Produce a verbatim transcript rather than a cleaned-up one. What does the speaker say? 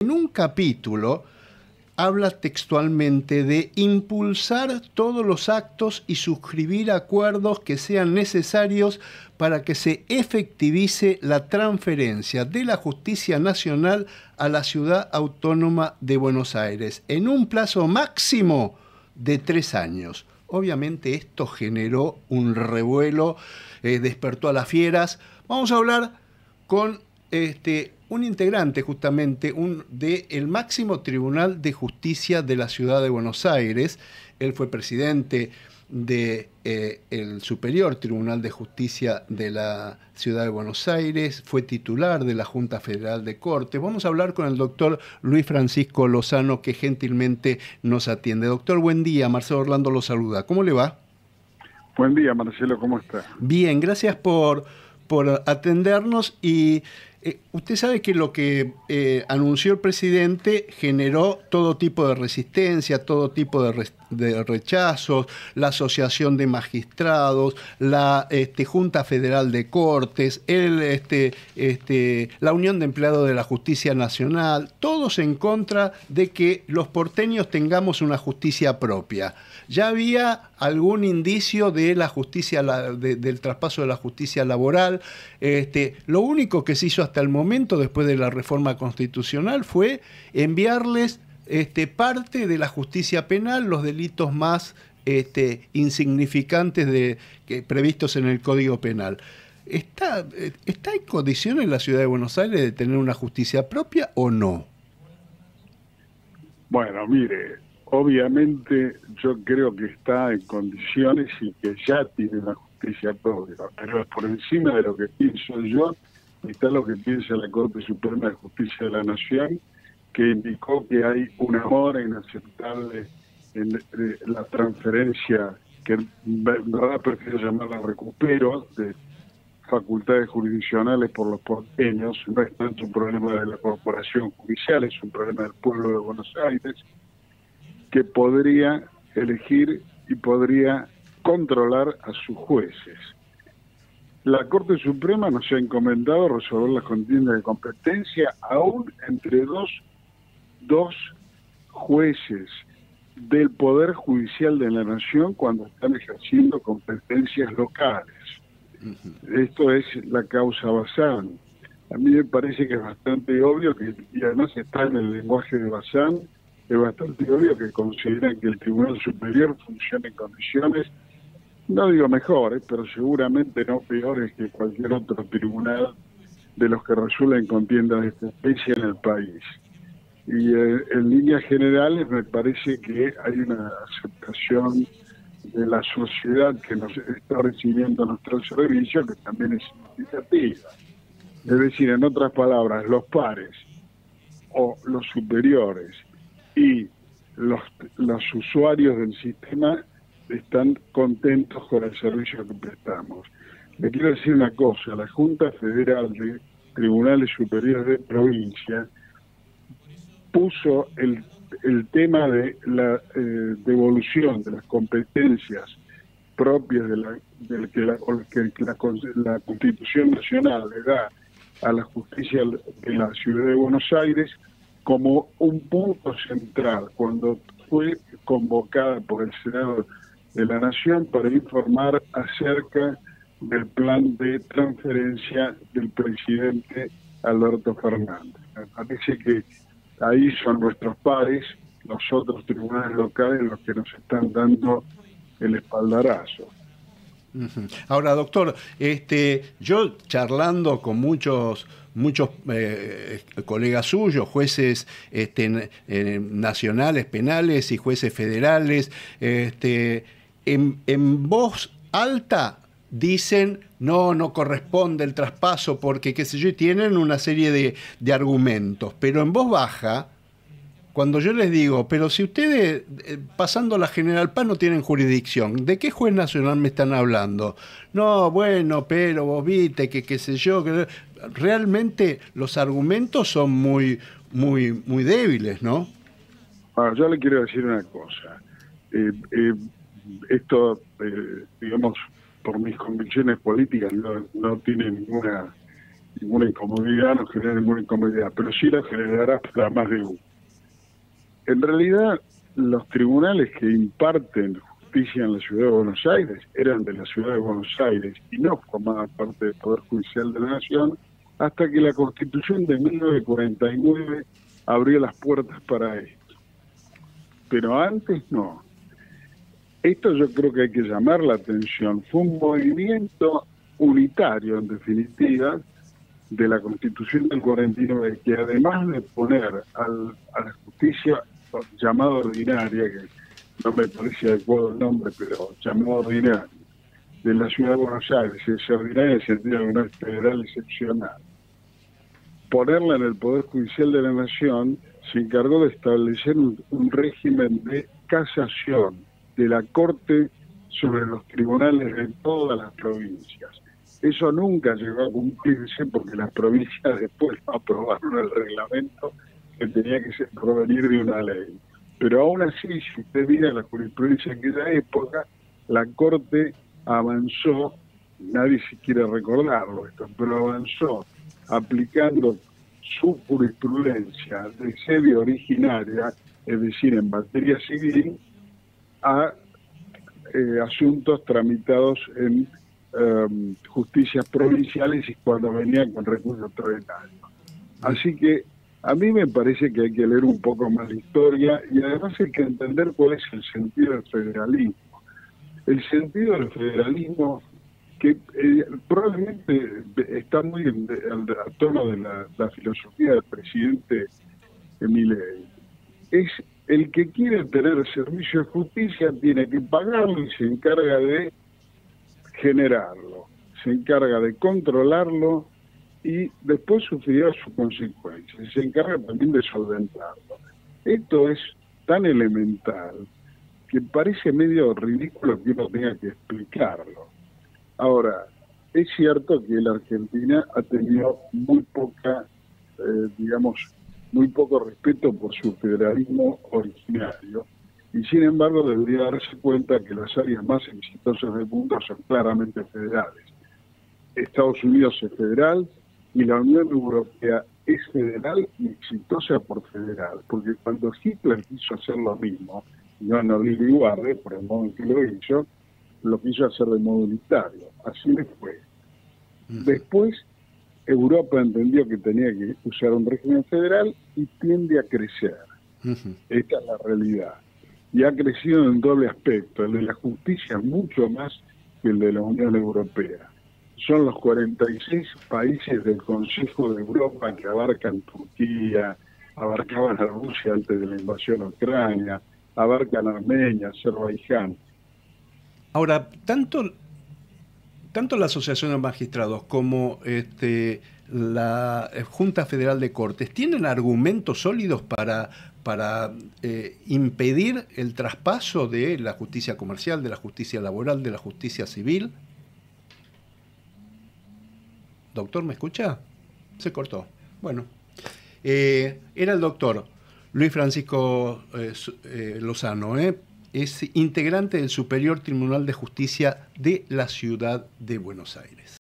En un capítulo habla textualmente de impulsar todos los actos y suscribir acuerdos que sean necesarios para que se efectivice la transferencia de la justicia nacional a la Ciudad Autónoma de Buenos Aires en un plazo máximo de tres años. Obviamente esto generó un revuelo, eh, despertó a las fieras. Vamos a hablar con este, un integrante justamente un, del máximo Tribunal de Justicia de la Ciudad de Buenos Aires. Él fue presidente del eh, Superior Tribunal de Justicia de la Ciudad de Buenos Aires, fue titular de la Junta Federal de Cortes. Vamos a hablar con el doctor Luis Francisco Lozano, que gentilmente nos atiende. Doctor, buen día. Marcelo Orlando lo saluda. ¿Cómo le va? Buen día, Marcelo. ¿Cómo está? Bien, gracias por, por atendernos. Y eh, usted sabe que lo que eh, anunció el presidente generó todo tipo de resistencia, todo tipo de, re, de rechazos, la Asociación de Magistrados, la este, Junta Federal de Cortes, el, este, este, la Unión de Empleados de la Justicia Nacional, todos en contra de que los porteños tengamos una justicia propia. Ya había algún indicio de la justicia, de, del traspaso de la justicia laboral. Este, lo único que se hizo hasta el momento, después de la reforma constitucional, fue enviarles este, parte de la justicia penal, los delitos más este, insignificantes de, que, previstos en el Código Penal. ¿Está, ¿Está en condiciones la Ciudad de Buenos Aires de tener una justicia propia o no? Bueno, mire... Obviamente yo creo que está en condiciones y que ya tiene la justicia propia, pero por encima de lo que pienso yo está lo que piensa la Corte Suprema de Justicia de la Nación, que indicó que hay una mora inaceptable en la transferencia, que en verdad prefiero llamarla recupero, de facultades jurisdiccionales por los porteños. No es tanto un problema de la corporación judicial, es un problema del pueblo de Buenos Aires, que podría elegir y podría controlar a sus jueces. La Corte Suprema nos ha encomendado resolver las contiendas de competencia aún entre dos, dos jueces del Poder Judicial de la Nación cuando están ejerciendo competencias locales. Uh-huh. Esto es la causa Bazán. A mí me parece que es bastante obvio, que, y además está en el lenguaje de Bazán, es bastante obvio que consideran que el Tribunal Superior funciona en condiciones, no digo mejores, pero seguramente no peores que cualquier otro tribunal de los que resuelven contiendas de esta especie en el país. Y eh, en líneas generales me parece que hay una aceptación de la sociedad que nos está recibiendo nuestro servicio, que también es significativa. Es decir, en otras palabras, los pares o los superiores y los, los usuarios del sistema están contentos con el servicio que prestamos. Le quiero decir una cosa, la Junta Federal de Tribunales Superiores de Provincia puso el, el tema de la eh, devolución de las competencias propias de la, de que, la, que la, la Constitución Nacional le da a la justicia de la Ciudad de Buenos Aires como un punto central cuando fue convocada por el Senado de la Nación para informar acerca del plan de transferencia del presidente Alberto Fernández. Me parece que ahí son nuestros pares, los otros tribunales locales, los que nos están dando el espaldarazo. Ahora, doctor, este, yo charlando con muchos muchos eh, colegas suyos, jueces este, eh, nacionales, penales y jueces federales, este, en, en voz alta dicen no, no corresponde el traspaso porque, qué sé yo, tienen una serie de, de argumentos, pero en voz baja, cuando yo les digo, pero si ustedes, eh, pasando la General Paz, no tienen jurisdicción, ¿de qué juez nacional me están hablando? No, bueno, pero vos viste que qué sé yo, que realmente los argumentos son muy, muy, muy débiles, ¿no? Ahora, yo le quiero decir una cosa. Eh, eh, esto, eh, digamos, por mis convicciones políticas, no, no tiene ninguna ninguna incomodidad, no genera ninguna incomodidad, pero sí la generará para más de uno. En realidad, los tribunales que imparten justicia en la Ciudad de Buenos Aires eran de la Ciudad de Buenos Aires y no formaban parte del Poder Judicial de la Nación, hasta que la Constitución de mil novecientos cuarenta y nueve abrió las puertas para esto. Pero antes no. Esto yo creo que hay que llamar la atención. Fue un movimiento unitario, en definitiva, de la Constitución del cuarenta y nueve, que además de poner al, a la justicia llamada ordinaria, que no me parece adecuado el nombre, pero llamada ordinaria, de la Ciudad de Buenos Aires, es ordinaria en el sentido de una federal excepcional, ponerla en el Poder Judicial de la Nación, se encargó de establecer un, un régimen de casación de la Corte sobre los tribunales de todas las provincias. Eso nunca llegó a cumplirse porque las provincias después no aprobaron el reglamento que tenía que ser, provenir de una ley. Pero aún así, si usted mira la jurisprudencia en aquella época, la Corte avanzó, nadie se quiere recordarlo esto, pero avanzó aplicando su jurisprudencia de sede originaria, es decir, en materia civil, a eh, asuntos tramitados en um, justicias provinciales y cuando venían con recursos extraordinarios. Así que a mí me parece que hay que leer un poco más la historia y además hay que entender cuál es el sentido del federalismo. El sentido del federalismo, que eh, probablemente está muy en, en, a tono de la, la filosofía del presidente Milei, es el que quiere tener servicio de justicia tiene que pagarlo y se encarga de generarlo, se encarga de controlarlo y después sufrirá sus consecuencias, se encarga también de solventarlo. Esto es tan elemental que parece medio ridículo que uno tenga que explicarlo. Ahora, es cierto que la Argentina ha tenido muy poca, eh, digamos, muy poco respeto por su federalismo originario, y sin embargo debería darse cuenta que las áreas más exitosas del mundo son claramente federales. Estados Unidos es federal y la Unión Europea es federal y exitosa por federal, porque cuando Hitler quiso hacer lo mismo, y no lo guarde por el modo en que lo hizo, lo quiso hacer de modo unitario, así le fue. Después, Europa entendió que tenía que usar un régimen federal y tiende a crecer. Uh-huh. Esta es la realidad. Y ha crecido en doble aspecto, el de la justicia mucho más que el de la Unión Europea. Son los cuarenta y seis países del Consejo de Europa que abarcan Turquía, abarcaban a Rusia antes de la invasión a Ucrania, abarcan Armenia, Azerbaiyán. Ahora, tanto, tanto la Asociación de Magistrados como este, la Junta Federal de Cortes tienen argumentos sólidos para, para eh, impedir el traspaso de la justicia comercial, de la justicia laboral, de la justicia civil. Doctor, ¿me escucha? Se cortó. Bueno, eh, era el doctor Luis Francisco eh, eh, Lozano, ¿eh? Es integrante del Superior Tribunal de Justicia de la Ciudad de Buenos Aires.